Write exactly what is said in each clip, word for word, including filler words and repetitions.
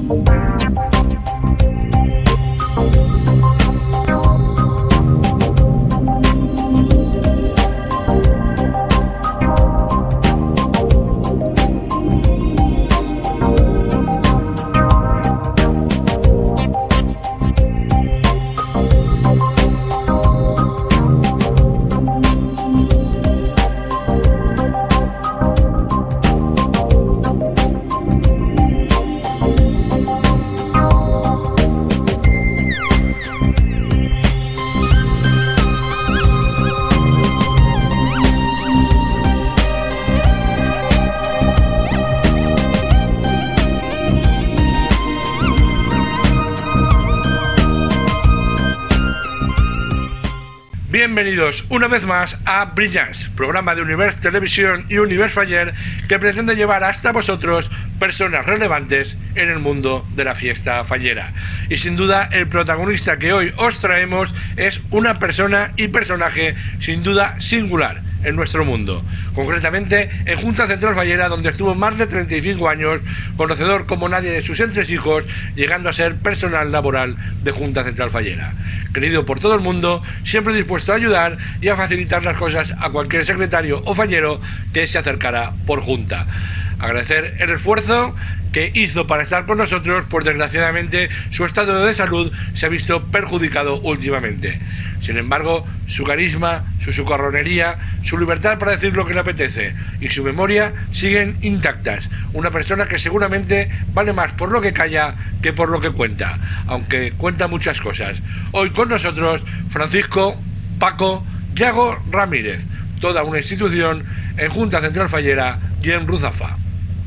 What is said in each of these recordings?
Bienvenidos una vez más a Brillanz, programa de Univers Televisión y Univers Faller que pretende llevar hasta vosotros personas relevantes en el mundo de la fiesta fallera. Y sin duda el protagonista que hoy os traemos es una persona y personaje sin duda singular en nuestro mundo, concretamente en Junta Central Fallera, donde estuvo más de treinta y cinco años, conocedor como nadie de sus entresijos, llegando a ser personal laboral de Junta Central Fallera, querido por todo el mundo, siempre dispuesto a ayudar y a facilitar las cosas a cualquier secretario o fallero que se acercara por Junta. Agradecer el esfuerzo que hizo para estar con nosotros, pues desgraciadamente su estado de salud se ha visto perjudicado últimamente. Sin embargo, su carisma, su socarronería, su libertad para decir lo que le apetece y su memoria siguen intactas. Una persona que seguramente vale más por lo que calla que por lo que cuenta, aunque cuenta muchas cosas. Hoy con nosotros, Francisco Paco Yago Ramírez, toda una institución en Junta Central Fallera y en Ruzafa.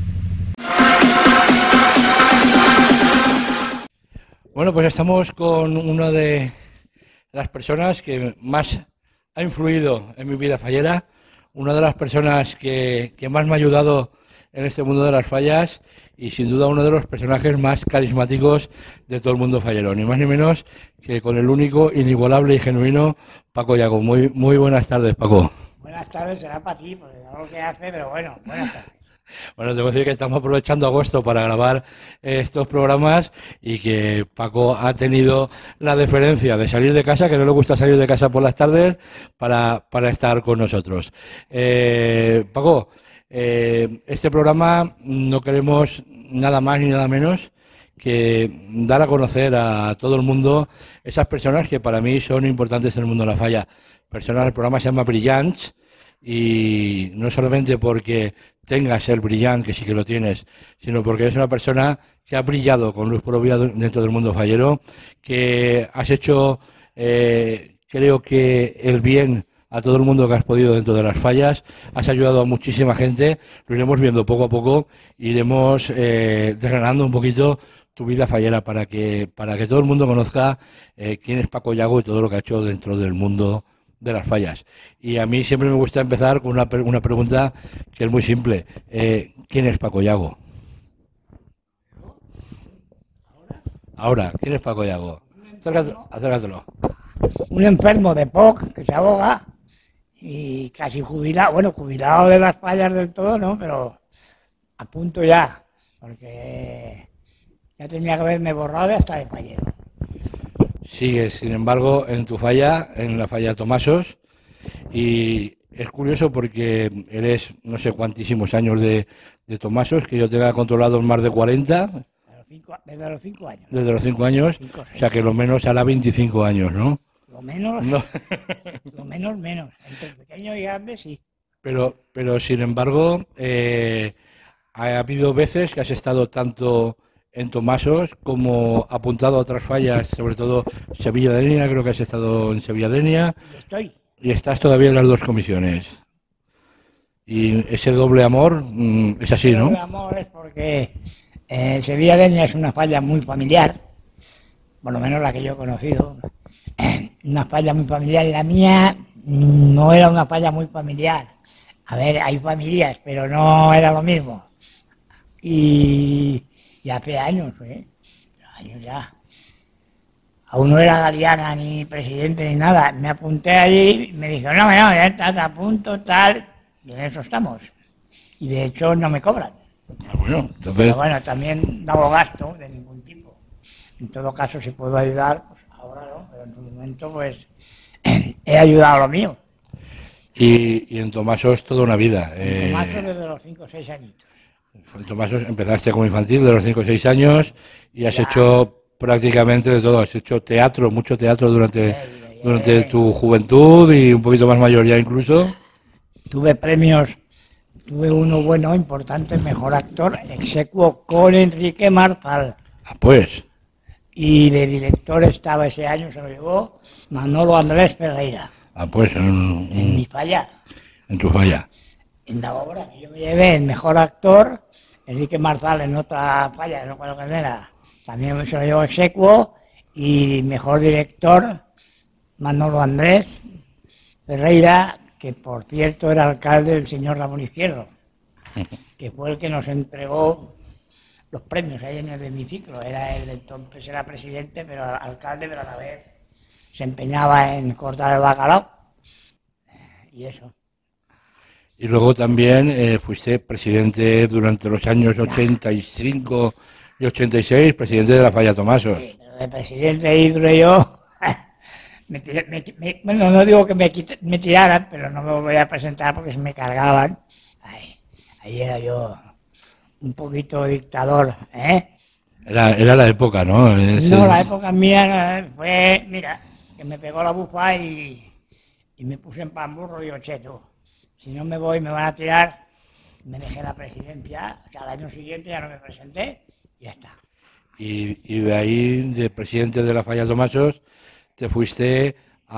Bueno, pues estamos con una de las personas que más ha influido en mi vida fallera, una de las personas que, que más me ha ayudado en este mundo de las fallas y sin duda uno de los personajes más carismáticos de todo el mundo fallero, ni más ni menos que con el único, inigualable y genuino Paco Yago. Muy, muy buenas tardes, Paco. Buenas tardes, será para ti, porque no lo que hace, pero bueno, buenas tardes. Bueno, tengo que decir que estamos aprovechando agosto para grabar eh, estos programas y que Paco ha tenido la deferencia de salir de casa, que no le gusta salir de casa por las tardes, para, para estar con nosotros. Eh, Paco, eh, este programa no queremos nada más ni nada menos que dar a conocer a todo el mundo esas personas que para mí son importantes en el mundo de la falla. Personas, el programa se llama Brillanz, y no solamente porque tengas el brillante, que sí que lo tienes, sino porque eres una persona que ha brillado con luz propia dentro del mundo fallero, que has hecho, eh, creo que el bien a todo el mundo que has podido dentro de las fallas, has ayudado a muchísima gente, lo iremos viendo poco a poco, iremos eh, desgranando un poquito tu vida fallera para que, para que todo el mundo conozca eh, quién es Paco Yago y todo lo que ha hecho dentro del mundo de las fallas. Y a mí siempre me gusta empezar con una, una pregunta que es muy simple. Eh, ¿Quién es Paco Yago? Ahora, ¿quién es Paco Yago? Acércatelo, acércatelo. Un enfermo de P O C que se ahoga y casi jubilado, bueno, jubilado de las fallas del todo, ¿no? Pero a punto ya, porque ya tenía que haberme borrado de hasta de fallero. Sigues, sin embargo, en tu falla, en la falla Tomasos, y es curioso porque eres no sé cuantísimos años de, de Tomasos, que yo tenga controlado más de cuarenta. Desde los cinco, desde los cinco años. Desde los cinco años, cinco, o sea que lo menos hará veinticinco años, ¿no? Lo menos, no. Lo menos, menos. Entre pequeño y grande, sí. Pero, pero sin embargo, eh, ha habido veces que has estado tanto en Tomasos como apuntado a otras fallas, sobre todo Sevilla de Denia, creo que has estado en Sevilla de Denia. Y estoy. Y estás todavía en las dos comisiones. Y ese doble amor mmm, es así, ¿no? El doble amor es porque eh, Sevilla de Denia es una falla muy familiar, por lo menos la que yo he conocido. Una falla muy familiar. La mía no era una falla muy familiar. A ver, hay familias, pero no era lo mismo. Y... Y hace años, ¿eh? Años ya. Aún no era Galeana, ni presidente, ni nada. Me apunté allí y me dijeron, no, no, ya está a punto, tal. Y en eso estamos. Y de hecho no me cobran. Ah, bueno, entonces... Pero bueno, también no hago gasto de ningún tipo. En todo caso, si puedo ayudar, pues ahora no, pero en su momento, pues he ayudado a lo mío. Y, y en Tomasos toda una vida. En Eh, Tomasos desde los cinco o seis añitos. en Tomasos empezaste como infantil de los cinco o seis años y has Ya. hecho prácticamente de todo. Has hecho teatro, mucho teatro durante, Eh, eh, durante eh. tu juventud y un poquito más mayor ya incluso. Tuve premios, tuve uno bueno, importante, mejor actor, execuo con Enrique Marzal. Ah, pues, Y de director estaba ese año, se lo llevó Manolo Andrés Ferreira, ah, pues en, en Mi en, Falla. en tu falla. En la obra que yo me llevé el mejor actor, Enrique Marzal en otra falla, no recuerdo quién era, también se lo llevó execuo, y mejor director, Manolo Andrés Ferreira, que por cierto era alcalde del señor Ramón Izquierdo, que fue el que nos entregó los premios ahí en el hemiciclo. Era el entonces era presidente, pero alcalde, pero a la vez se empeñaba en cortar el bacalao. Y eso. Y luego también eh, fuiste presidente durante los años ochenta y cinco y ochenta y seis, presidente de la Falla Tomasos. Sí, pero de presidente Hidro y yo, me tiré- me- me- bueno, no digo que me, quit- me tiraran, pero no me voy a presentar porque se me cargaban. Ay, ahí era yo un poquito dictador, ¿eh? Era, era la época, ¿no? Es- No, la es- época mía eh, fue, mira, que me pegó la bufa y, y me puse en pan burro y yo, che, tú, si no me voy me van a tirar, me dejé la presidencia, o sea, al año siguiente ya no me presenté y ya está. Y, y de ahí, de presidente de la Falla Tomasos, te fuiste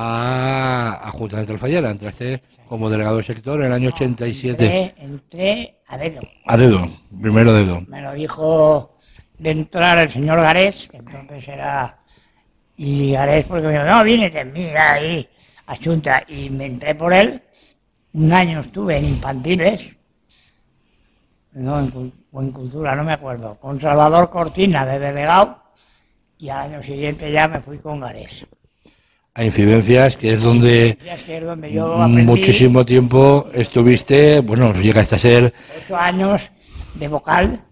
a, a Junta Central Fallera, entraste como delegado de sector en el año ochenta y siete. Entré, entré a dedo. A dedo, primero dedo. Me lo dijo de entrar el señor Garés, que entonces era... Y Garés, porque me dijo, no, vienes, mira ahí, a Junta. Y me entré por él. Un año estuve en infantiles, no, en, cul- o en cultura, no me acuerdo, con Salvador Cortina de delegado, y al año siguiente ya me fui con Garés. A incidencias, que es donde Ya es que es donde yo aprendí muchísimo tiempo estuviste, bueno, llegaste a ser ocho años de vocal,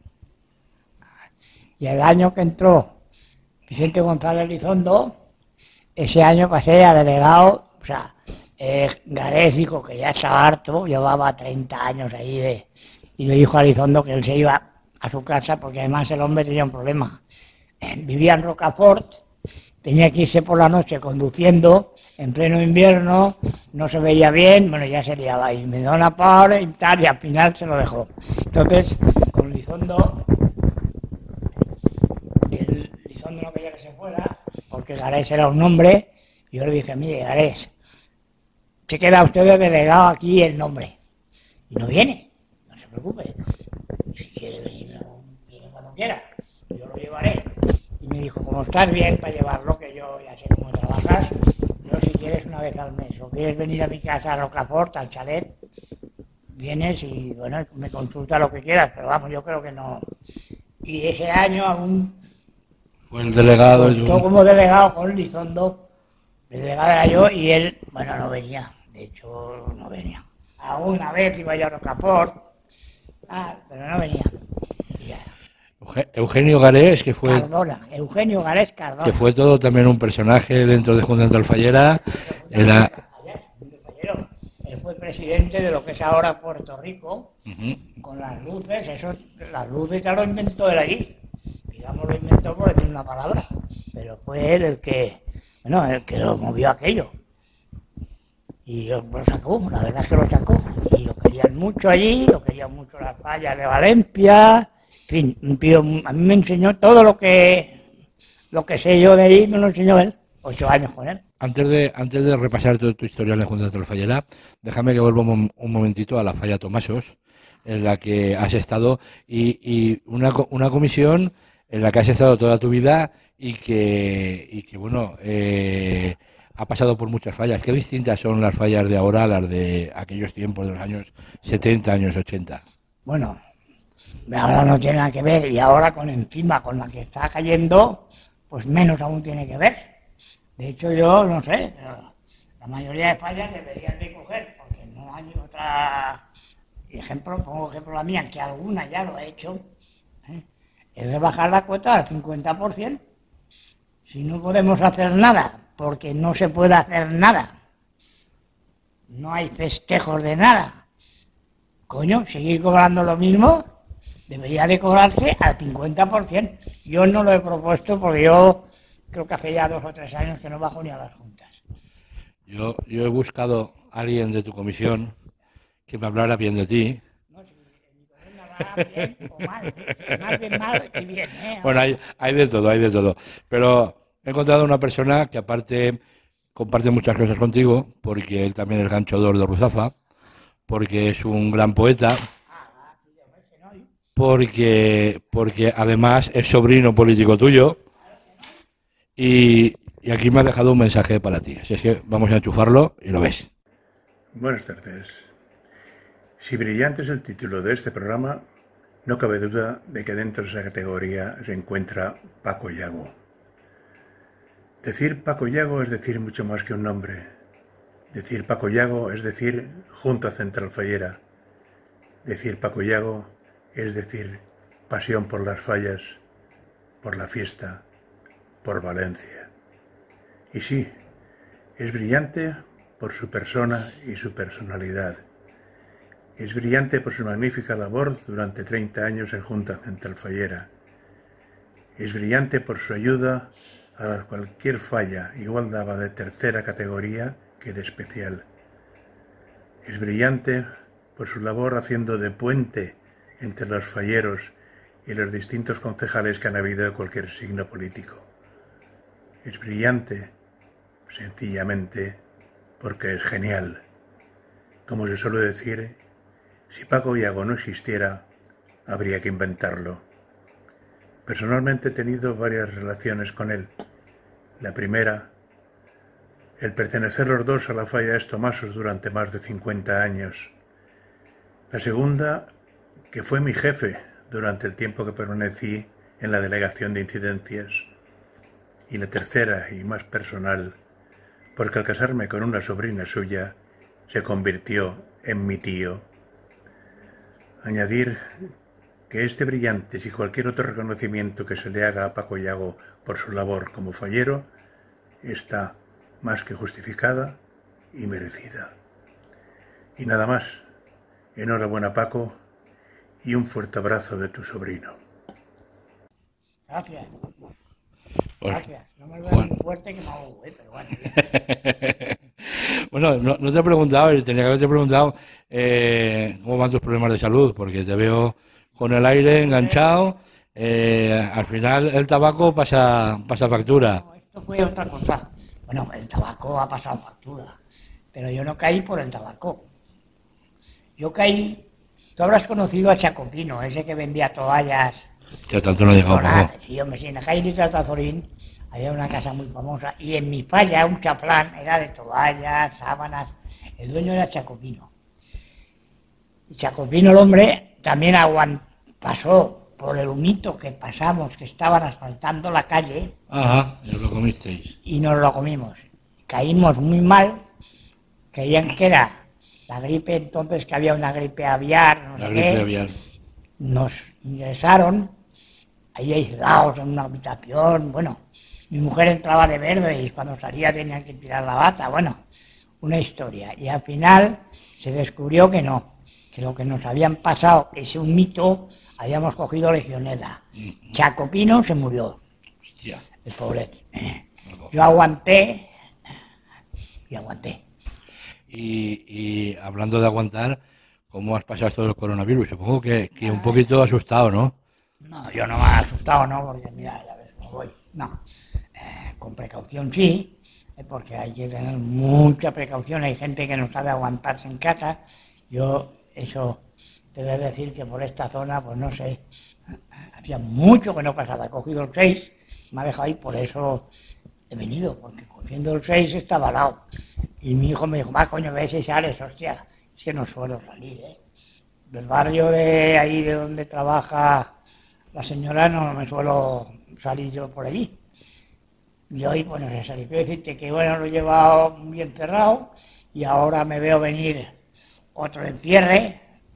y el año que entró Vicente González Elizondo, ese año pasé a delegado, o sea, eh, Garés dijo que ya estaba harto, llevaba treinta años ahí, de, y le dijo a Elizondo que él se iba a su casa porque además el hombre tenía un problema. Vivía en Rocafort, tenía que irse por la noche conduciendo en pleno invierno, no se veía bien, bueno, ya se liaba y me da una par y tal, y al final se lo dejó. Entonces, con Elizondo, el Elizondo no quería que se fuera, porque Garés era un hombre, y yo le dije, mire, Garés, se queda usted de delegado aquí el nombre, y no viene, no se preocupe, si quiere venir, no, viene cuando quiera, yo lo llevaré. Y me dijo, como estás bien para llevarlo, que yo ya sé cómo trabajas, yo si quieres una vez al mes, o quieres venir a mi casa a Rocafort, al chalet, vienes y bueno, me consulta lo que quieras, pero vamos, yo creo que no. Y ese año aún fue el delegado. yo como delegado con Lizondo, el delegado era yo y él, bueno, no venía, de hecho no venía. Alguna vez iba yo a Rocafort, ah, pero no venía. Y ya. Euge- Eugenio Garés, que fue, Cardona, Eugenio Garés Cardona. que fue todo también un personaje dentro de Junta Central Fallera, era... Él fue presidente de lo que es ahora Puerto Rico, Ujú. con las luces, eso, las luces ya lo inventó él allí. Digamos, lo inventó por decir una palabra, pero fue él el que, bueno, el que lo movió aquello. Y lo, lo sacó, la verdad es que lo sacó. Y lo querían mucho allí, lo querían mucho las fallas de Valencia. En fin, un tío, a mí me enseñó todo lo que, lo que sé yo de ahí, me lo enseñó él. Ocho años con él. Antes de, antes de repasar toda tu historia en la Junta Central Fallera, déjame que vuelva un, un momentito a la Falla Tomasos, en la que has estado, y, y una, co- una comisión en la que has estado toda tu vida y que, y que bueno, eh, ha pasado por muchas fallas. ¿Qué distintas son las fallas de ahora a las de aquellos tiempos, de los años setenta, años ochenta? Bueno, ahora no tiene nada que ver y ahora con encima con la que está cayendo, pues menos aún tiene que ver. De hecho yo no sé, pero la mayoría de fallas deberían de coger porque no hay otra y ejemplo, pongo ejemplo la mía, que alguna ya lo ha hecho, ¿eh? Es rebajar la cuota al cincuenta por ciento. Si no podemos hacer nada, porque no se puede hacer nada, no hay festejos de nada, coño, seguir cobrando lo mismo, debería de cobrarse al cincuenta por ciento. Yo no lo he propuesto porque yo creo que hace ya dos o tres años que no bajo ni a las juntas. Yo, yo he buscado a alguien de tu comisión que me hablara bien de ti. No, si mi comisión hablará bien o mal, más bien mal que bien, ¿eh? Bueno, hay, hay de todo, hay de todo. Pero he encontrado una persona que aparte comparte muchas cosas contigo, porque él también es ganchodor de Ruzafa, porque es un gran poeta, porque, porque además es sobrino político tuyo, y, y aquí me ha dejado un mensaje para ti. Así es que vamos a enchufarlo y lo ves. Buenas tardes. Si brillante es el título de este programa, no cabe duda de que dentro de esa categoría se encuentra Paco Yago. Decir Paco Yago es decir mucho más que un nombre. Decir Paco Yago es decir Junta Central Fallera. Decir Paco Yago es decir pasión por las fallas, por la fiesta, por Valencia. Y sí, es brillante por su persona y su personalidad. Es brillante por su magnífica labor durante treinta años en Junta Central Fallera. Es brillante por su ayuda a cualquier falla, igual daba de tercera categoría que de especial. Es brillante por su labor haciendo de puente entre los falleros y los distintos concejales que han habido de cualquier signo político. Es brillante, sencillamente, porque es genial. Como se suele decir, si Paco Yago no existiera, habría que inventarlo. Personalmente he tenido varias relaciones con él. La primera, el pertenecer los dos a la falla de Tomasos durante más de cincuenta años. La segunda, que fue mi jefe durante el tiempo que permanecí en la delegación de incidencias. Y la tercera, y más personal, porque al casarme con una sobrina suya, se convirtió en mi tío. Añadir que este brillante y cualquier otro reconocimiento que se le haga a Paco Yago por su labor como fallero está más que justificada y merecida. Y nada más. Enhorabuena, Paco, y un fuerte abrazo de tu sobrino. Gracias. Pues, Gracias. No me lo das muy fuerte que me ahogo, ¿eh? Pero bueno. Bueno, no, no te he preguntado, y tenía que haberte preguntado eh, cómo van tus problemas de salud, porque te veo con el aire enganchado. Eh, al final el tabaco pasa, pasa factura. No, esto fue otra cosa. Bueno, el tabaco ha pasado factura, pero yo no caí por el tabaco. Yo caí... Tú habrás conocido a Chacopino, ese que vendía toallas. Que tanto no ha llegado poco. Sí, hombre, sí, en Jairi Tratazorín había una casa muy famosa y en mi falla un chaplán era de toallas, sábanas. El dueño era Chacopino. Y Chacopino, el hombre, también aguant pasó por el humito que pasamos, que estaban asfaltando la calle. Ajá, ya lo comisteis. Y nos lo comimos. Caímos muy mal, creían que era la gripe, entonces que había una gripe aviar, no La sé gripe qué. aviar. Nos ingresaron ahí aislados en una habitación. Bueno, mi mujer entraba de verde y cuando salía tenían que tirar la bata. Bueno, una historia. Y al final se descubrió que no, que lo que nos habían pasado es un mito, habíamos cogido legionela. Chacopino se murió, Hostia. el pobrete. Yo aguanté y aguanté. Y, y hablando de aguantar, ¿cómo has pasado esto del coronavirus? Supongo que, que un poquito asustado, ¿no? No, yo no me he asustado, ¿no? Porque mira, ya ves cómo voy. No, eh, con precaución sí, eh, porque hay que tener mucha precaución. Hay gente que no sabe aguantarse en casa. Yo, eso, te voy a decir que por esta zona, pues no sé, hacía mucho que no pasaba. He cogido el seis, me ha dejado ahí, por eso he venido, porque cogiendo el seis estaba al lado. Y mi hijo me dijo, va, coño, ves si sales, hostia, es que no suelo salir, ¿eh? Del barrio de ahí de donde trabaja la señora no me suelo salir yo por allí. Y hoy, bueno, se salió. Quiero decirte que, bueno, lo he llevado muy encerrado y ahora me veo venir otro encierre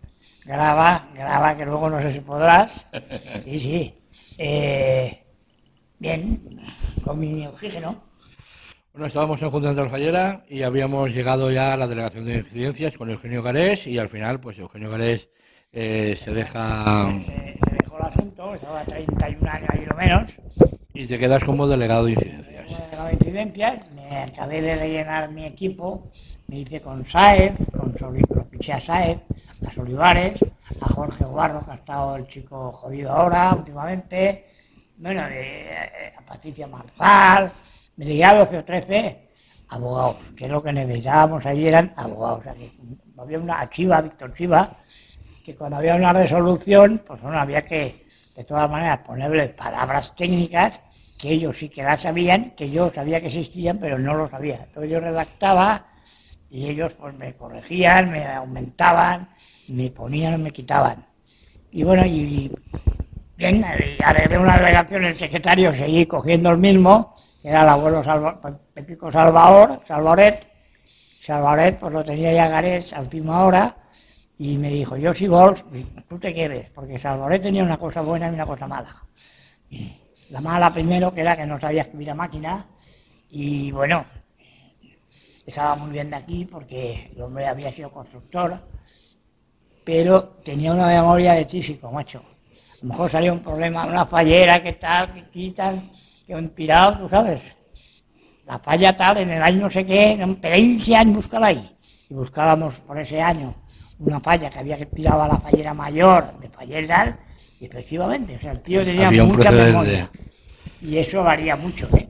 graba, graba, que luego no sé si podrás. Sí, sí. Eh, bien, con mi oxígeno. Bueno, estábamos en Junta Central Fallera y habíamos llegado ya a la delegación de incidencias con Eugenio Garés y al final, pues Eugenio Garés eh, se deja... Se, se dejó el asunto, estaba treinta y un años ahí lo menos. Y te quedas como delegado de incidencias. Como delegado de incidencias, me acabé de rellenar mi equipo, me hice con Saez, con Soli, lo piché a Saez, a Solivares, a Jorge Guarro, que ha estado el chico jodido ahora, últimamente, bueno, de, a Patricia Marzal, me ligué a doce o trece abogados, que es lo que necesitábamos allí, eran abogados. O sea, que había una a Chiva, Víctor Chiva, que cuando había una resolución, pues bueno, había que, de todas maneras, ponerle palabras técnicas que ellos sí que las sabían, que yo sabía que existían, pero no lo sabía. Entonces yo redactaba y ellos pues me corregían, me aumentaban, me ponían o me quitaban. Y bueno, y bien, arreglé una delegación, el secretario seguí cogiendo el mismo, que era el abuelo Salva, Pepico Salvador, Salvaret. Salvaret pues lo tenía ya Garés a última hora y me dijo, yo si vols, tú te quedes, porque Salvaret tenía una cosa buena y una cosa mala. La mala primero, que era que no sabía escribir a máquina, y bueno, estaba muy bien de aquí porque el hombre había sido constructor, pero tenía una memoria de tísico, macho. A lo mejor salía un problema, una fallera, que tal, que quitan, que un pirado, tú sabes. La falla tal, en el año no sé qué, en quince años, búscala ahí. Y buscábamos por ese año una falla que había que tiraba a la fallera mayor de Falleral, y efectivamente, o sea, el tío tenía había mucha memoria. De... Y eso varía mucho, ¿eh?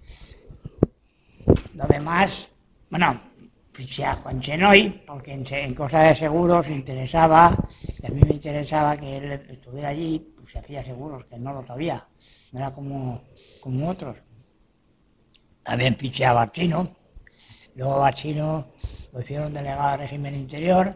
Lo demás, bueno, fiché a Juan Chenoy, porque en, en cosas de seguros se interesaba, y a mí me interesaba que él estuviera allí, pues se hacía seguros, que no lo sabía, no era como, como otros. También fiché a Barchino, luego Barchino lo hicieron delegado de régimen interior,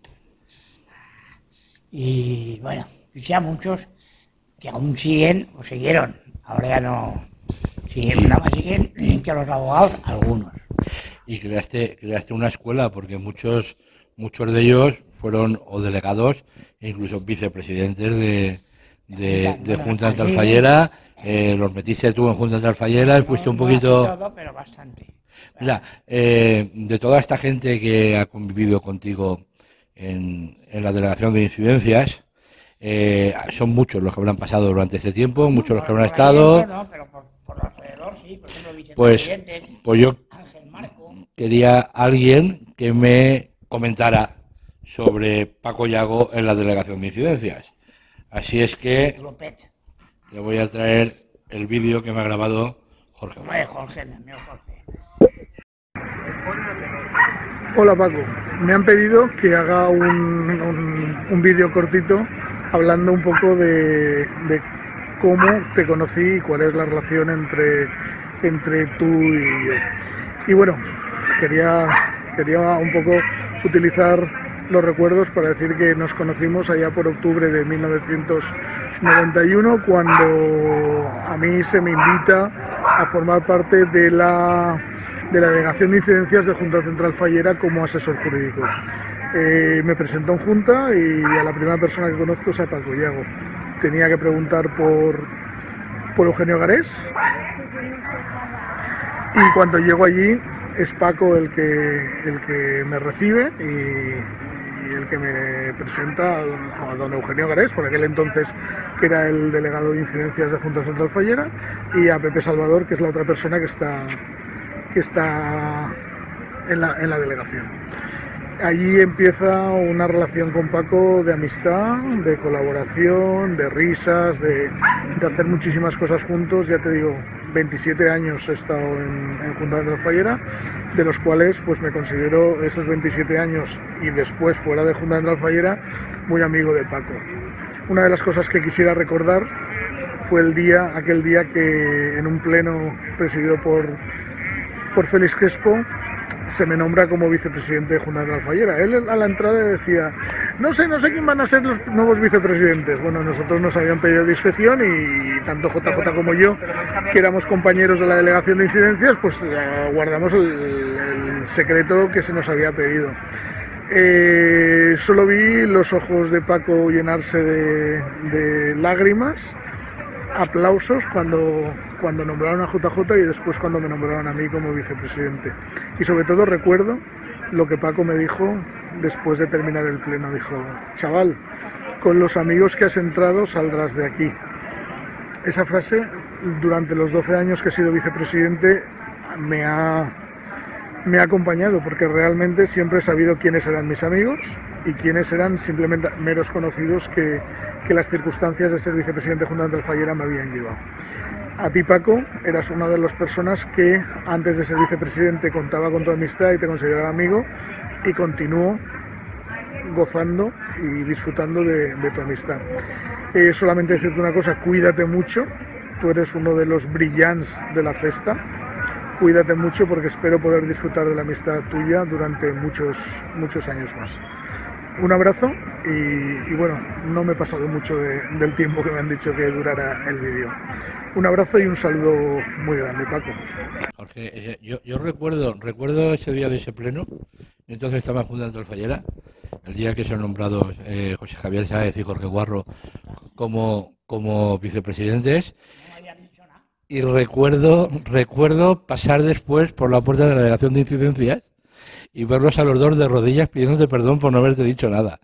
y bueno, fiché a muchos que aún siguen o siguieron, ahora ya no siguen, nada más siguen que los abogados, algunos. Y creaste, creaste una escuela, porque muchos, muchos de ellos fueron o delegados e incluso vicepresidentes de, de, de Junta Central Fallera, eh, los metiste tú en Junta Central Fallera y fuiste un poquito... No todo, pero bastante. Mira, eh, de toda esta gente que ha convivido contigo en, en la delegación de incidencias, eh, son muchos los que habrán pasado durante este tiempo, muchos No, los que habrán por estado... Dentro, no, pero por, por alrededor sí, por ejemplo, Pues, vicepresidentes, pues yo Ángel Marco. quería alguien que me comentara sobre Paco Yago en la delegación de incidencias. Así es que Lopet. le voy a traer el vídeo que me ha grabado Jorge. Hombre, Jorge, mi amigo Jorge. Hola Paco, me han pedido que haga un, un, un vídeo cortito hablando un poco de, de cómo te conocí y cuál es la relación entre, entre tú y yo. Y bueno, quería, quería un poco utilizar los recuerdos para decir que nos conocimos allá por octubre de mil novecientos noventa y uno, cuando a mí se me invita a formar parte de la, de la delegación de incidencias de Junta Central Fallera como asesor jurídico. Eh, me presentó en Junta y a la primera persona que conozco es a Paco Yago. Tenía que preguntar por, por Eugenio Garés, y cuando llego allí es Paco el que, el que me recibe y, y el que me presenta a don Eugenio Garés, por aquel entonces que era el delegado de incidencias de Junta Central Fallera, y a Pepe Salvador, que es la otra persona que está, que está en la, en la delegación. Allí empieza una relación con Paco de amistad, de colaboración, de risas, de, de hacer muchísimas cosas juntos. Ya te digo, veintisiete años he estado en, en Junta Central Fallera, de los cuales pues me considero esos veintisiete años y después fuera de Junta Central Fallera muy amigo de Paco. Una de las cosas que quisiera recordar fue el día, aquel día que en un pleno presidido por, por Félix Crespo se me nombra como vicepresidente de Junta Central Fallera. Él a la entrada decía, no sé, no sé quién van a ser los nuevos vicepresidentes. Bueno, nosotros nos habían pedido discreción y tanto J J como yo, que éramos compañeros de la delegación de incidencias, pues guardamos el, el secreto que se nos había pedido. Eh, solo vi los ojos de Paco llenarse de, de lágrimas, aplausos cuando, cuando nombraron a J J y después cuando me nombraron a mí como vicepresidente. Y sobre todo recuerdo lo que Paco me dijo después de terminar el pleno. Dijo: chaval, con los amigos que has entrado saldrás de aquí. Esa frase, durante los doce años que he sido vicepresidente, me ha... me ha acompañado, porque realmente siempre he sabido quiénes eran mis amigos y quiénes eran simplemente meros conocidos que, que las circunstancias de ser vicepresidente junto ante el Fallera me habían llevado. A ti, Paco, eras una de las personas que antes de ser vicepresidente contaba con tu amistad y te consideraba amigo, y continúo gozando y disfrutando de, de tu amistad. Eh, solamente decirte una cosa: cuídate mucho, tú eres uno de los brillants de la festa. Cuídate mucho, porque espero poder disfrutar de la amistad tuya durante muchos, muchos años más. Un abrazo y, y bueno, no me he pasado mucho de, del tiempo que me han dicho que durara el vídeo. Un abrazo y un saludo muy grande, Paco. Jorge, yo, yo recuerdo, recuerdo ese día de ese pleno. Entonces estaba en Junta del Fallera, el día que se han nombrado eh, José Javier Sáez y Jorge Guarro como, como vicepresidentes. Y recuerdo, recuerdo pasar después por la puerta de la delegación de incidencias y verlos a los dos de rodillas pidiéndote perdón por no haberte dicho nada.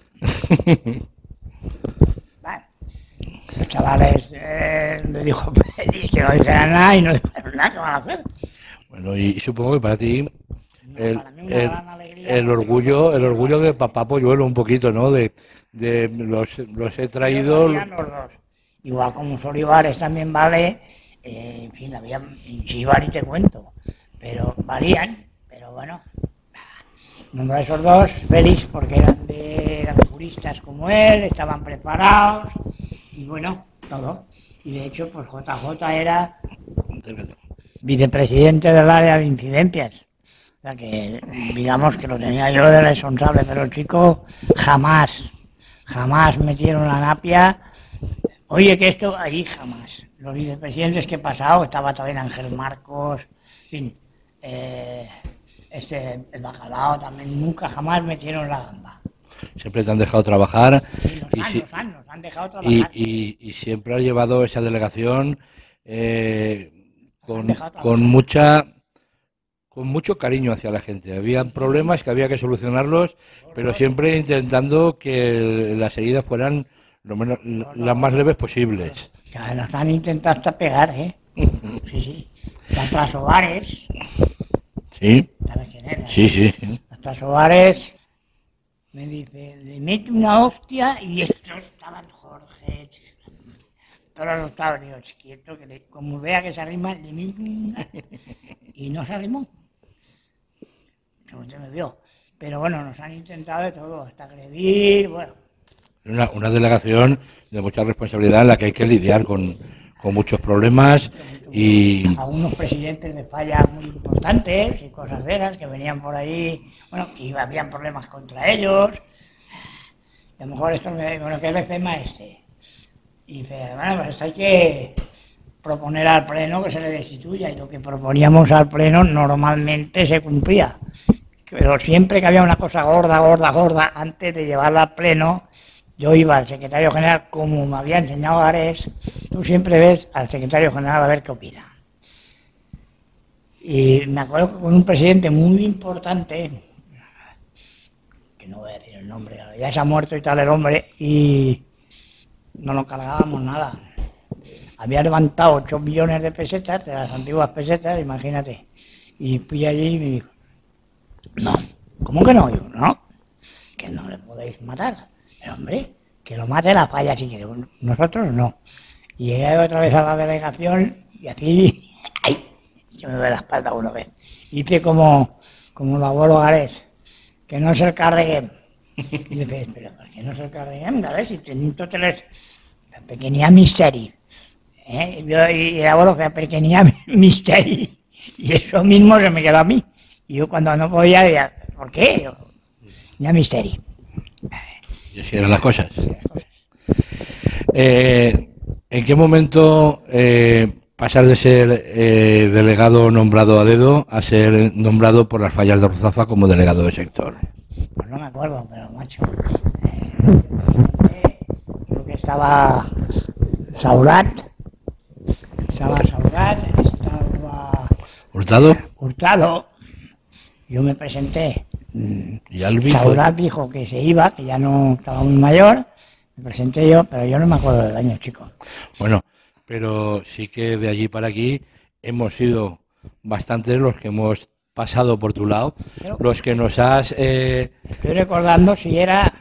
Bueno, los chavales eh, me dijo Félix que no dijeran nada y no dijeron nada, ¿qué van a hacer? Bueno, y, y supongo que para ti el, no, para mí una el, gran alegría, el orgullo, el orgullo de papá Polluelo un poquito, ¿no? De, de los, los he traído. Los dos. Igual como Olivares también vale. Eh, en fin, había Chivar y te cuento, pero valían, pero bueno, nombré a esos dos, Félix, porque eran, de, eran juristas como él, estaban preparados, y bueno, todo. Y de hecho, pues J J era vicepresidente del área de incidencias, o sea que digamos que lo tenía yo de responsable, pero el chico jamás, jamás metieron la napia. Oye, que esto ahí jamás. Los vicepresidentes que he pasado, estaba también Ángel Marcos, en fin, eh, este, el Bacalao también, nunca jamás metieron la gamba. Siempre te han dejado trabajar. Sí, nos, y, han, si, nos, han, nos han dejado trabajar. Y, y, y siempre has llevado esa delegación eh, con, con mucha... con mucho cariño hacia la gente. Había problemas que había que solucionarlos, pero siempre intentando que las heridas fueran lo menos, las más leves posibles. Ya nos han intentado hasta pegar, ¿eh? Sí, sí. Las Trasobares. Sí. ¿Sabes quién era? Sí, sí. Las Trasobares me dice, le mete una hostia y estos estaban Jorge. Todos los estaban yo quieto, que le, como vea que se arrima, le meto una... Y no se arrimó. Como usted me vio. Pero bueno, nos han intentado de todo, hasta agredir, bueno. Una, una delegación de mucha responsabilidad en la que hay que lidiar con, con muchos problemas y... A unos presidentes de falla muy importantes y cosas de esas que venían por ahí, bueno, que habían problemas contra ellos. Y a lo mejor esto me bueno, ¿qué es el tema este? Y dice, bueno, pues hay que proponer al pleno que se le destituya, y lo que proponíamos al pleno normalmente se cumplía. Pero siempre que había una cosa gorda, gorda, gorda, antes de llevarla al pleno, yo iba al secretario general, como me había enseñado Ares, tú siempre ves al secretario general a ver qué opina. Y me acuerdo que con un presidente muy importante, que no voy a decir el nombre, ya se ha muerto y tal el hombre, y no nos cargábamos nada. Había levantado ocho millones de pesetas, de las antiguas pesetas, imagínate. Y fui allí y me dijo, no, ¿cómo que no? Yo, no, que no le podéis matar. Pero hombre, que lo mate la falla si quiere, nosotros no. Y llegué otra vez a la delegación y así, ¡ay! Se me ve la espalda una vez. Hice como, como el abuelo Gárez, que no se carguen. Y le dije, pero ¿por qué no se carguen, Gárez? Si entonces pequeña misteri. ¿Eh? Yo, y el abuelo que pequeña misteri. Y eso mismo se me quedó a mí. Y yo cuando no podía, decía, ¿por qué? Yo, ya misteri. Y así eran las cosas. Eh, ¿En qué momento eh, pasar de ser eh, delegado nombrado a dedo a ser nombrado por las fallas de Ruzafa como delegado de sector? Pues no me acuerdo, pero macho. Eh, creo que estaba Saurat, estaba Saurat, estaba ¿Hurtado? Hurtado. Yo me presenté. ¿Y Albi? Saurat dijo que se iba, que ya no estaba muy mayor. Me presenté yo, pero yo no me acuerdo del año, chico. Bueno, pero sí que de allí para aquí hemos sido bastantes los que hemos pasado por tu lado, Pero, los que nos has... Eh... Estoy recordando si era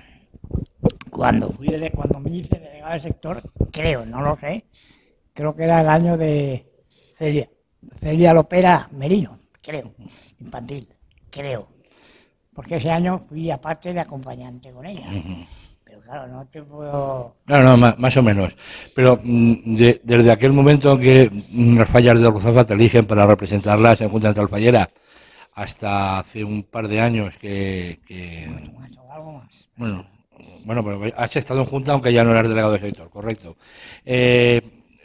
cuando fui de, cuando me hice delegado de sector, creo, no lo sé, creo que era el año de Celia, Celia Lopera Merino, creo, infantil, creo, porque ese año fui aparte de acompañante con ella. Uh-huh. Pero claro, no te puedo... Claro, no, más, más o menos. Pero de, desde aquel momento en que las fallas de Ruzafa te eligen para representarlas en Junta Central Fallera, hasta hace un par de años que... que... Mucho más, o algo más. Bueno, bueno, pero has estado en Junta aunque ya no eras delegado de sector, correcto. Eh,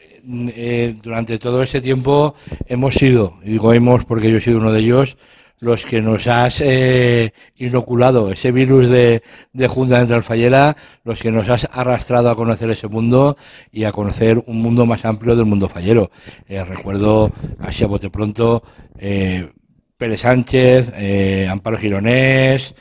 eh, durante todo ese tiempo hemos sido, y digo hemos porque yo he sido uno de ellos, los que nos has eh, inoculado ese virus de, de Junta Central Fallera, los que nos has arrastrado a conocer ese mundo y a conocer un mundo más amplio del mundo fallero. Eh, recuerdo, así a bote pronto, eh, Pérez Sánchez, eh, Amparo Gironés,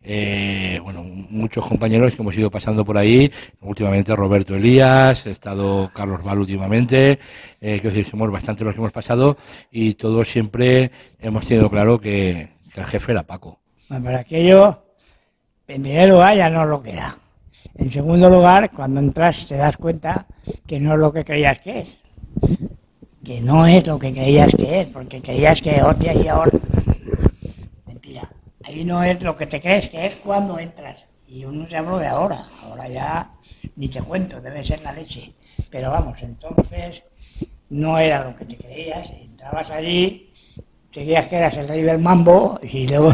eh, bueno, muchos compañeros que hemos ido pasando por ahí, últimamente Roberto Elías, ha estado Carlos Val últimamente, eh, quiero decir, somos bastante los que hemos pasado y todos siempre hemos tenido claro que, que el jefe era Paco. Bueno, pero aquello, en primer lugar, ya no es lo que era. En segundo lugar, cuando entras te das cuenta que no es lo que creías que es. Que no es lo que creías que es, porque creías que hostia y ahora. Mentira. Ahí no es lo que te crees que es cuando entras. Y yo no te hablo de ahora. Ahora ya ni te cuento, debe ser la leche. Pero vamos, entonces no era lo que te creías. Entrabas allí, te creías que eras el rey del mambo y luego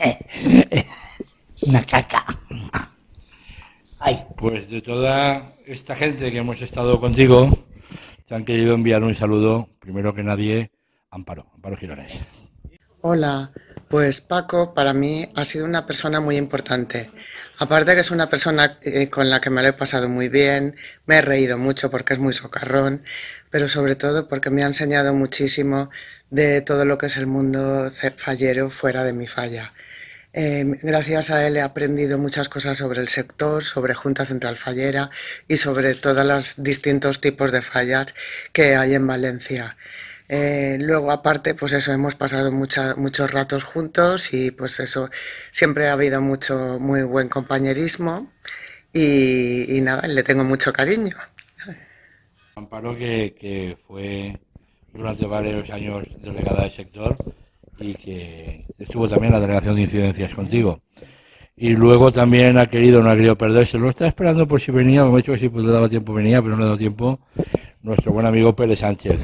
una caca. Ay. Pues de toda esta gente que hemos estado contigo, te han querido enviar un saludo, primero que nadie, Amparo, Amparo Gironés. Hola, pues Paco para mí ha sido una persona muy importante. Aparte que es una persona eh, con la que me lo he pasado muy bien, me he reído mucho porque es muy socarrón, pero sobre todo porque me ha enseñado muchísimo de todo lo que es el mundo fallero fuera de mi falla. Eh, gracias a él he aprendido muchas cosas sobre el sector, sobre Junta Central Fallera y sobre todos los distintos tipos de fallas que hay en Valencia. Eh, luego aparte pues eso, hemos pasado mucha, muchos ratos juntos y pues eso, siempre ha habido mucho muy buen compañerismo y, y nada, le tengo mucho cariño. Amparo que, que fue durante varios años delegada del sector y que estuvo también en la delegación de incidencias contigo. Y luego también ha querido, no ha querido perderse, lo está esperando por si venía, me ha dicho que si pues, le daba tiempo venía, pero no le ha dado tiempo, nuestro buen amigo Pérez Sánchez.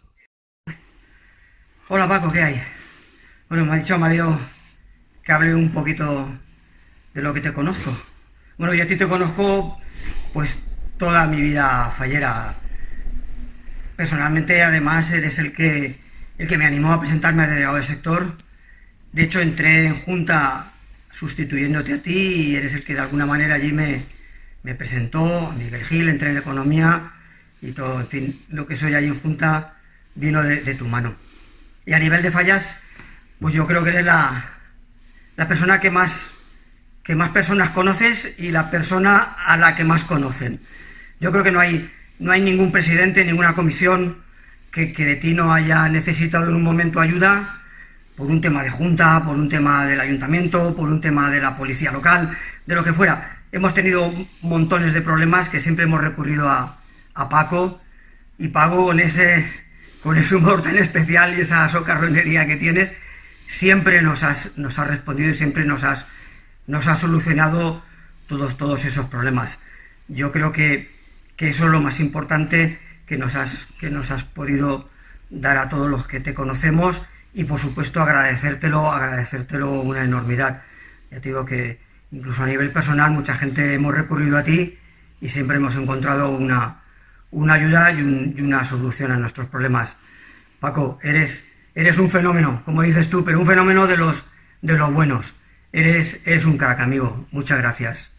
Hola Paco, ¿qué hay? Bueno, me ha dicho Mario que hable un poquito de lo que te conozco. Bueno, yo a ti te conozco pues toda mi vida fallera. Personalmente, además, eres el que, el que me animó a presentarme al delegado del sector. De hecho, entré en Junta sustituyéndote a ti y eres el que de alguna manera allí me, me presentó, a Miguel Gil, entré en Economía y todo, en fin, lo que soy allí en Junta vino de, de tu mano. Y a nivel de fallas, pues yo creo que eres la, la persona que más, que más personas conoces y la persona a la que más conocen. Yo creo que no hay, no hay ningún presidente, ninguna comisión que, que de ti no haya necesitado en un momento ayuda por un tema de junta, por un tema del ayuntamiento, por un tema de la policía local, de lo que fuera. Hemos tenido montones de problemas que siempre hemos recurrido a, a Paco, y Paco con ese, con ese humor tan especial y esa socarronería que tienes, siempre nos has, nos has respondido y siempre nos has, nos has solucionado todos, todos esos problemas. Yo creo que, que eso es lo más importante que nos has, que nos has podido dar a todos los que te conocemos. Y por supuesto agradecértelo, agradecértelo una enormidad. Ya te digo que incluso a nivel personal mucha gente hemos recurrido a ti y siempre hemos encontrado una, una ayuda y, un, y una solución a nuestros problemas. Paco, eres, eres un fenómeno, como dices tú, pero un fenómeno de los, de los buenos. Eres, eres un crack, amigo. Muchas gracias.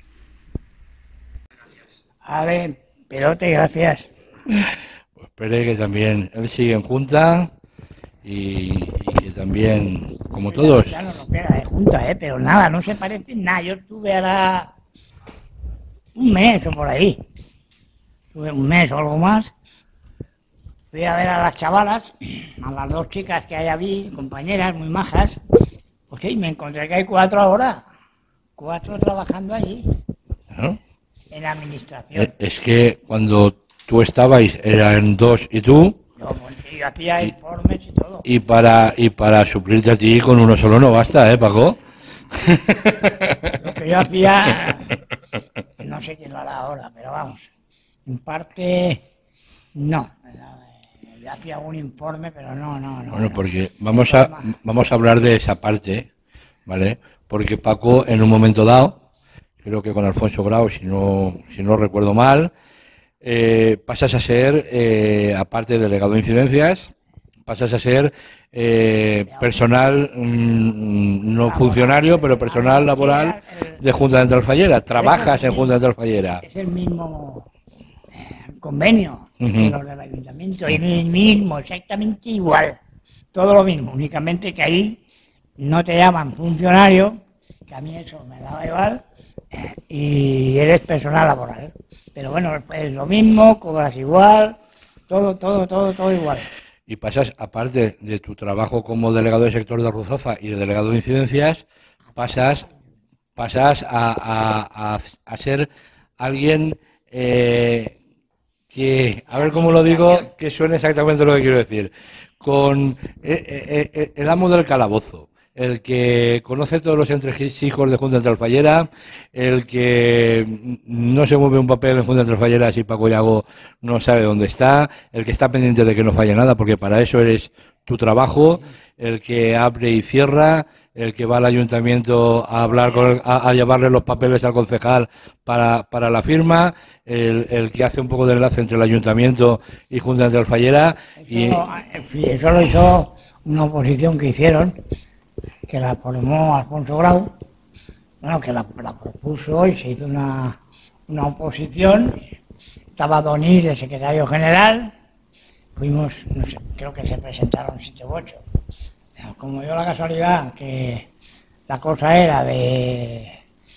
Vale, Perote, gracias. Pues espere que también él sigue en junta y, y que también, como todos. Ya no nos queda de junta, ¿eh? Pero nada, no se parece en nada. Yo estuve ahora un mes o por ahí. Estuve un mes o algo más. Fui a ver a las chavalas, a las dos chicas que hay allí, compañeras muy majas. Pues sí, me encontré que hay cuatro ahora. Cuatro trabajando allí, ¿No? en la administración. Eh, Es que cuando tú estabais eran dos y tú, Yo, pues, yo hacía informes y todo. y para y para suplirte a ti con uno solo no basta, ¿eh, Paco? Lo que yo hacía, no sé quién lo hará ahora, pero vamos, en parte, no. Yo hacía algún informe, pero no, no, no. Bueno, no. porque vamos a vamos a hablar de esa parte, ¿vale? Porque Paco, en un momento dado, creo que con Alfonso Grau, si no si no recuerdo mal, eh, pasas a ser, eh, aparte de delegado de incidencias, pasas a ser eh, personal, mm, no funcionario, pero personal laboral de Junta Central Fallera. Trabajas en Junta Central Fallera. Es el mismo eh, convenio Ujú. que los del ayuntamiento, es el mismo, exactamente igual. Todo lo mismo, únicamente que ahí no te llaman funcionario, que a mí eso me daba igual, eh, y eres personal laboral. Pero bueno, es lo mismo, cobras igual, todo, todo, todo, todo igual. Y pasas, aparte de tu trabajo como delegado de sector de Ruzafa y de delegado de incidencias, pasas, pasas a, a- a- a ser alguien eh, que, a ver cómo lo digo, que suene exactamente lo que quiero decir, con eh, eh, eh, el amo del calabozo, el que conoce todos los entresijos de Junta Central Fallera, el que no se mueve un papel en Junta Central Fallera si Paco Yago no sabe dónde está, el que está pendiente de que no falle nada, porque para eso eres tu trabajo, el que abre y cierra, el que va al ayuntamiento a hablar con el- a, a llevarle los papeles al concejal para, para la firma, el, el que hace un poco de enlace entre el ayuntamiento y Junta Central Fallera. Y, Eso, eh, sí, eso lo hizo una oposición que hicieron, que la formó Alfonso Grau, bueno, que la, la propuso y se hizo una, una oposición. Estaba Donís de secretario general, fuimos, no sé, creo que se presentaron siete u ocho. Pero como dio la casualidad que la cosa era de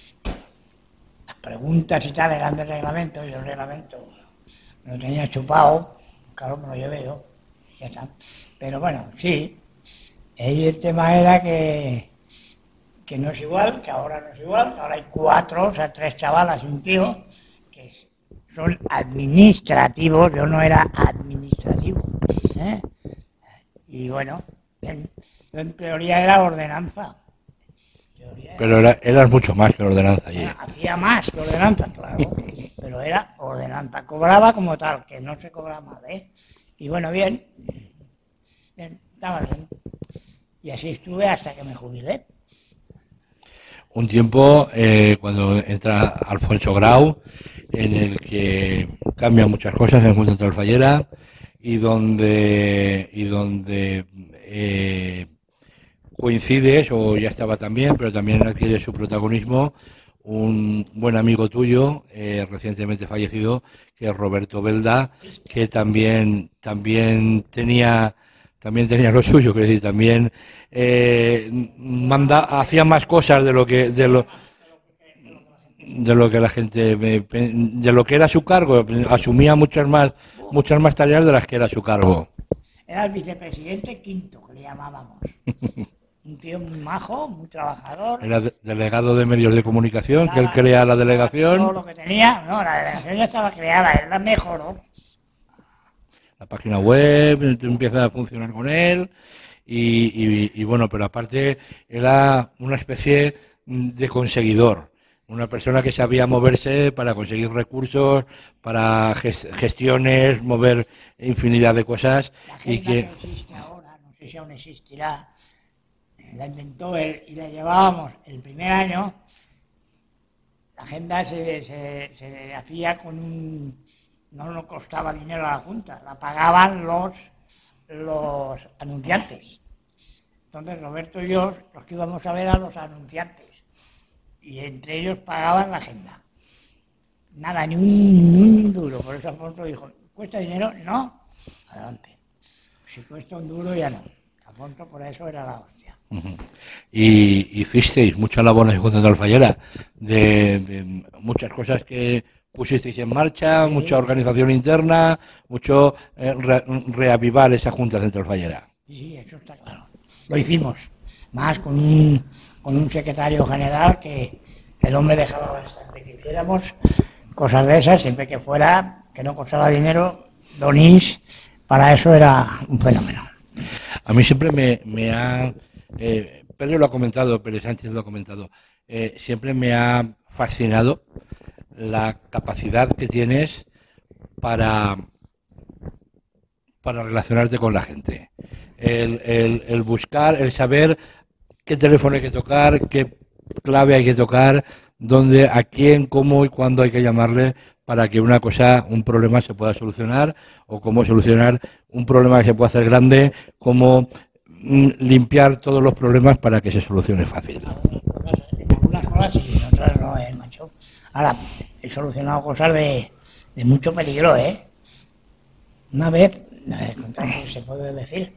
las preguntas y tal, eran de reglamento, y el reglamento me lo tenía chupado, claro, me lo llevé yo, ya está. Pero bueno, sí, ahí el tema era que, que no es igual, que ahora no es igual, que ahora hay cuatro, o sea, tres chavalas y un tío, que son administrativos, yo no era administrativo, ¿eh? Y bueno, en, yo en teoría era ordenanza. Teoría pero era, eras mucho más que la ordenanza allí. era- hacía más que ordenanza, claro, pero era ordenanza, cobraba como tal, que no se cobra más, ¿eh? Y bueno, bien, bien, estaba bien. Y así estuve hasta que me jubilé. Un tiempo, eh, cuando entra Alfonso Grau, en el que cambian muchas cosas en Junta Central Fallera y donde, y donde eh, coincides, o ya estaba también, pero también adquiere su protagonismo, un buen amigo tuyo, eh, recientemente fallecido, que es Roberto Belda, que también, también tenía también tenía lo suyo, quiero decir, también eh, manda, hacía más cosas de lo que de lo de lo que la gente me- de lo que era su cargo, asumía muchas más muchas más tareas de las que era su cargo. Era el vicepresidente quinto, que le llamábamos. Un tío muy majo, muy trabajador. Era de- delegado de medios de comunicación, que él Nada, crea la todo delegación, lo que tenía, no, la delegación ya estaba creada, él la mejoró. la página web empieza a funcionar con él y, y- y bueno, pero aparte era una especie de conseguidor, una persona que sabía moverse para conseguir recursos, para ges- gestiones, mover infinidad de cosas La y agenda que que existe ahora, no sé si aún existirá, la inventó él y la llevábamos el primer año. La agenda se, se, se hacía con un... no nos costaba dinero a la Junta, la pagaban los, los anunciantes. Entonces Roberto y yo, los que íbamos a ver a los anunciantes. y entre ellos pagaban la agenda. Nada, ni un, ni un duro. Por eso Alfonso dijo, ¿cuesta dinero? No, adelante. Si cuesta un duro, ya no. Alfonso por eso era la hostia. Uh-huh. Y hicisteis mucha labor en Junta de Fallera, de, de muchas cosas que pusisteis en marcha, sí. Mucha organización interna, mucho eh, re, reavivar esa Junta Central Fallera. Sí, sí, eso está claro. Lo hicimos, más con un, con un secretario general que el hombre dejaba bastante que hiciéramos cosas de esas, siempre que fuera, que no costara dinero, Donís, para eso era un fenómeno. A mí siempre me, me ha, eh, Pedro lo ha comentado, Pérez Sánchez lo ha comentado, eh, siempre me ha fascinado la capacidad que tienes para, para relacionarte con la gente. El, el, el buscar, el saber qué teléfono hay que tocar, qué clave hay que tocar, dónde, a quién, cómo y cuándo hay que llamarle para que una cosa, un problema se pueda solucionar, o cómo solucionar un problema que se pueda hacer grande, cómo mm, limpiar todos los problemas para que se solucione fácil. En algunas cosas sí, en otras no, eh, macho. Ahora, he solucionado cosas de, de mucho peligro, ¿eh? Una vez, eh, se puede decir,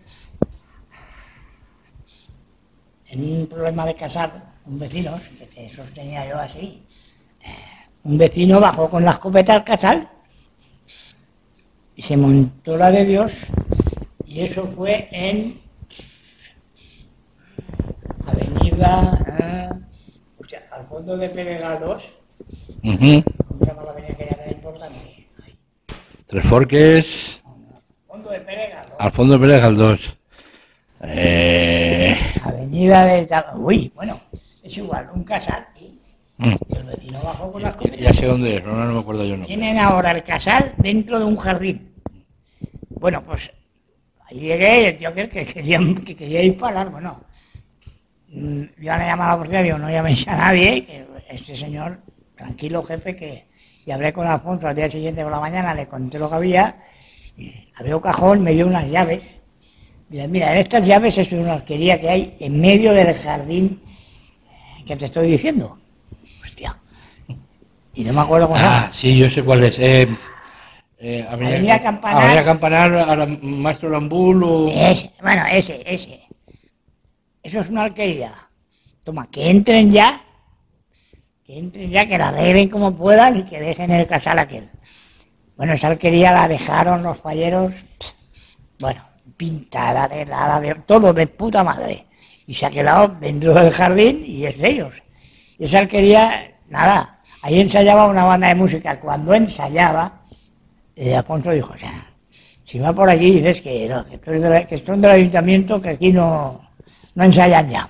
en un problema de casar, un vecino, que eso tenía yo así, eh, un vecino bajó con la escopeta al casal y se montó la de Dios, y eso fue en Avenida, eh, o sea, al fondo de Pérez dos. Uh-huh. ¿Cómo se llama la avenida que ya era importante? Tres Forques. Al fondo de Pérez dos. Al fondo de Pérez dos. Eh... Avenida de... Uy, bueno, es igual, un casal. Mm. Y el vecino bajó con las copias. Ya sé dónde es, no, no me acuerdo yo. No. Tienen ahora el casal dentro de un jardín. Bueno, pues ahí llegué y el tío que, que, quería, que quería disparar, bueno. Yo le llamaba a la policía, digo, no llaméis a nadie, que este señor, tranquilo jefe, que... Y hablé con Alfonso al día siguiente por la mañana, le conté lo que había, abrió un cajón, me dio unas llaves. Mira, mira, en estas llaves es una alquería que hay en medio del jardín que te estoy diciendo. Hostia. Y no me acuerdo cómo se llama. Ah, sí, yo sé cuál es. Eh, eh, Avenida, Avenida Campanar. Avenida Campanar, a la Maestro Lambul o... Ese, bueno, ese, ese. Eso es una alquería. Toma, que entren ya, que entren ya, que la arreglen como puedan y que dejen el casal aquel. Bueno, esa alquería la dejaron los falleros, pss, bueno, pintada, de nada, de todo de puta madre. Y se ha quedado dentro del jardín y es de ellos. Y esa alquería, nada, ahí ensayaba una banda de música. Cuando ensayaba, eh, Alfonso dijo, o sea, si va por allí dices que, no, que, de la, que son del ayuntamiento, que aquí no, no ensayan ya.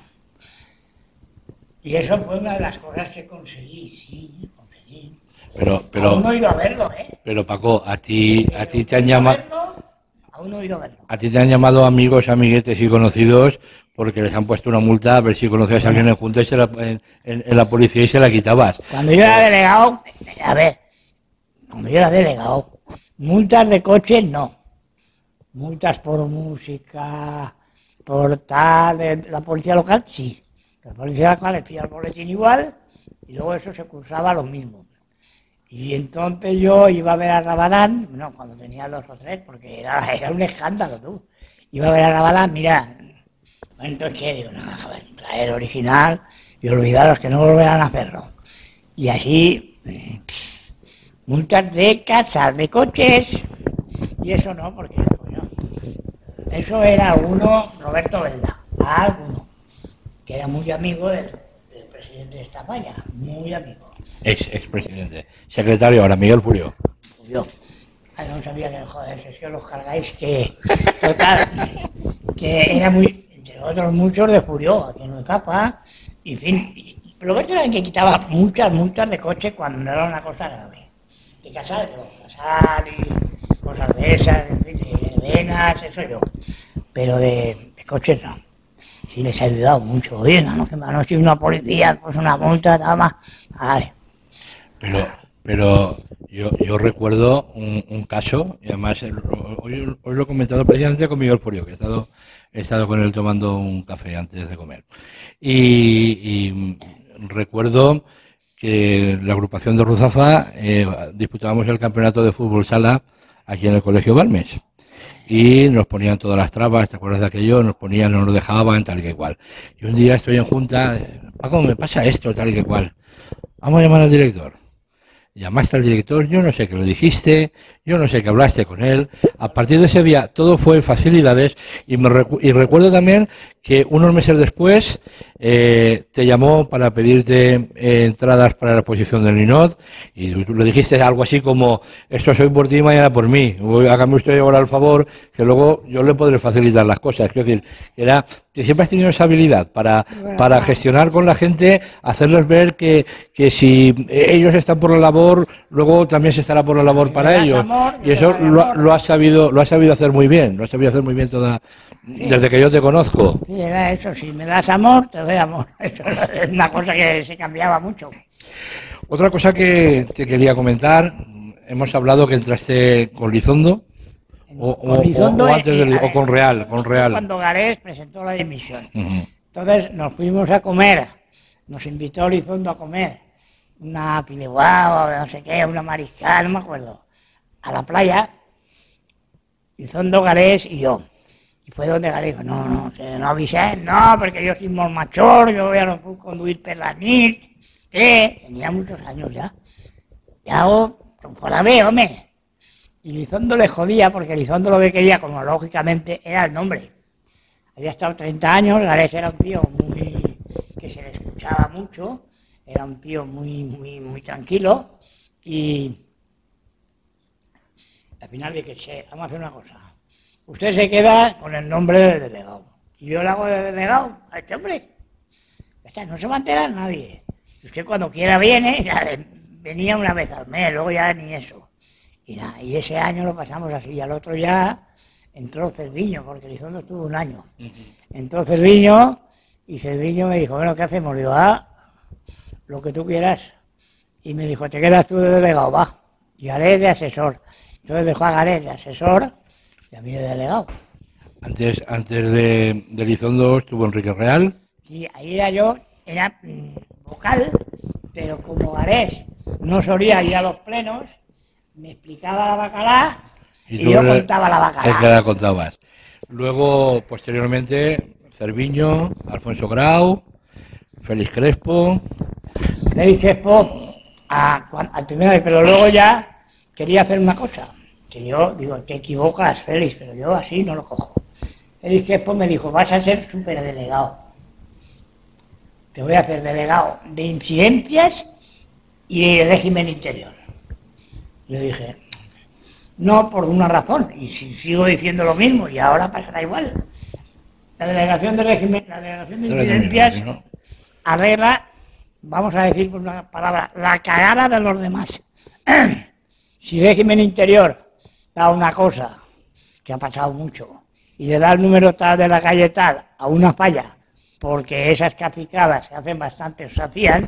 Y eso fue una de las cosas que conseguí, sí, conseguí. Pero, pero, aún no he ido a verlo, ¿eh? Pero Paco, a ti, a ti te han llamado... Aún no he ido a verlo. A ti te han llamado amigos, amiguetes y conocidos porque les han puesto una multa a ver si conocías a alguien en Junta y se la, en, en, en la policía y se la quitabas. Cuando yo era delegado, a ver, cuando yo era delegado, multas de coche no. Multas por música, por tal, de la policía local, sí. La policía local les pilla el boletín igual y luego eso se cursaba lo mismo. Y entonces yo iba a ver a Rabadán, no, cuando tenía dos o tres, porque era, era un escándalo, tú. Iba a ver a Rabadán, mira, bueno, entonces qué, digo, no, joder, traer original y olvidaros que no volverán a hacerlo. Y así, pff, multas de casas, de coches, y eso no, porque, coño, eso era uno, Roberto Velda, a alguno, que era muy amigo del, del presidente de esta falla, muy amigo. Ex, expresidente. Secretario ahora, Miguel Furio. Furio. Ay, no sabía que, joder, si es que os cargáis que... Total, que era muy... Entre otros muchos de Furio, aquí en el Papa, y en fin... Y, Roberto era el que quitaba muchas multas de coche cuando no era una cosa grave. De casar, de casar y cosas de esas, en fin, de venas, eso yo. Pero de, de coches no. Sí les ha ayudado mucho. Oye, no, que me han sido una policía, pues una multa, nada más. Vale. Pero, pero yo, yo recuerdo un, un caso, y además hoy, hoy lo he comentado precisamente con Miguel Furio, que he estado, he estado con él tomando un café antes de comer. Y, y recuerdo que la agrupación de Ruzafa eh, disputábamos el campeonato de fútbol sala aquí en el Colegio Balmes. Y nos ponían todas las trabas, ¿te acuerdas de aquello? Nos ponían, no nos dejaban, tal y que igual. Y un día estoy en junta, Paco, me pasa esto, tal y que igual. Vamos a llamar al director. Llamaste al director, yo no sé qué le dijiste, yo no sé qué hablaste con él. A partir de ese día todo fue en facilidades y, me recu y recuerdo también que unos meses después eh, te llamó para pedirte eh, entradas para la exposición del Ninot y tú le dijiste algo así como, esto soy por ti y mañana por mí, hágame usted ahora el favor que luego yo le podré facilitar las cosas. Es decir, era que siempre has tenido esa habilidad para, para gestionar con la gente, hacerles ver que, que si ellos están por la labor, luego también se estará por la labor para ellos. Amor, y eso lo, lo has sabido, lo has sabido hacer muy bien, lo has sabido hacer muy bien toda, sí, desde que yo te conozco. Sí, era eso, si me das amor, te doy amor. Eso es una cosa que se cambiaba mucho. Otra cosa que te quería comentar, hemos hablado que entraste con Lizondo, o, con, Lizondo o, o, antes de, o con Real, con Real. Cuando Garés presentó la dimisión. Uh-huh. Entonces nos fuimos a comer, nos invitó Lizondo a comer, una pileguao, no sé qué, una mariscal, no me acuerdo, a la playa, Lizondo, Garés y yo. Y fue donde Garés dijo, no, no, no avisé, no, porque yo soy molt major, yo voy a conduir per la nit, que tenía muchos años ya. Y hago, por la ve, hombre. Y Lizondo le jodía, porque Lizondo lo que quería, como lógicamente, era el nombre. Había estado treinta años, Garés era un tío muy, que se le escuchaba mucho, era un tío muy, muy, muy tranquilo, y al final dije, che, vamos a hacer una cosa. Usted se queda con el nombre del delegado. Y yo le hago de delegado a este hombre. Ya no se va a enterar nadie. Usted cuando quiera viene, ya venía una vez al mes, luego ya ni eso. Y, nada, y ese año lo pasamos así. Y al otro ya entró Cerviño, porque Lizondo estuvo un año. Entró Cerviño y Cerviño me dijo, bueno, ¿qué hacemos? Le digo, ah, lo que tú quieras. Y me dijo, te quedas tú de delegado, va. Y Garés de asesor. Entonces dejó a Garés de asesor y a mí de delegado. Antes, antes de, de Lizondo estuvo Enrique Real. Sí, ahí era yo, era mmm, vocal, pero como Garés no solía ir a los plenos, me explicaba la bacalá y, y yo era, contaba la bacalá. Es que la contabas. Luego, posteriormente, Cerviño, Alfonso Grau, Félix Crespo. Félix Crespo, a, al primero, pero luego ya quería hacer una cosa. Que yo digo, te equivocas, Félix, pero yo así no lo cojo. Félix Crespo me dijo, vas a ser superdelegado. Te voy a hacer delegado de incidencias y de régimen interior. Yo dije, no, por una razón, y si sigo diciendo lo mismo, y ahora pasará igual. La delegación de régimen, la delegación de incidencias arregla, vamos a decir por una palabra, la cagada de los demás. Si régimen interior da una cosa, que ha pasado mucho, y le da el número tal de la calle tal a una falla, porque esas cacicadas se hacen bastante, se hacían,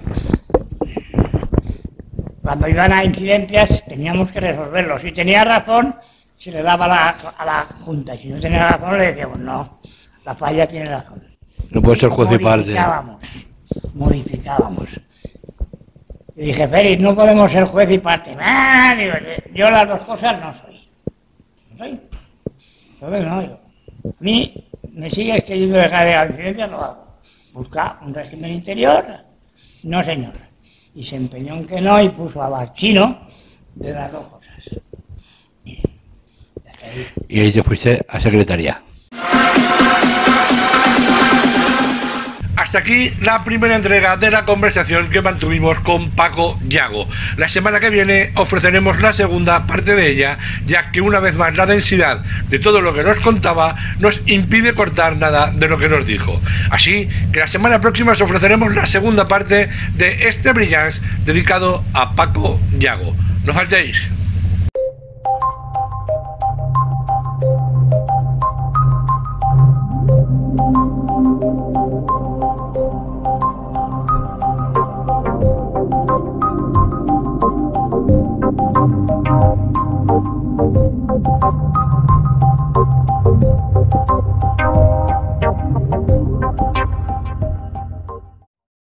cuando iban a incidencias teníamos que resolverlo. Si tenía razón, se le daba a la, a la Junta, y si no tenía razón, le decíamos, no, la falla tiene razón. No puede ser juez y parte. Modificábamos, modificábamos. Y dije, Félix, no podemos ser juez y parte. Ah, digo, yo las dos cosas no soy. No soy. Entonces no, digo. A mí me sigues queriendo dejar de la incidencia, lo hago. Busca un régimen interior, no señor. Y se empeñó en que no y puso a Barchino de las dos cosas. Y ahí, y ahí te fuiste a secretaría. Hasta aquí la primera entrega de la conversación que mantuvimos con Paco Yago. La semana que viene ofreceremos la segunda parte de ella, ya que una vez más la densidad de todo lo que nos contaba nos impide cortar nada de lo que nos dijo. Así que la semana próxima os ofreceremos la segunda parte de este Brillanz dedicado a Paco Yago. No faltéis.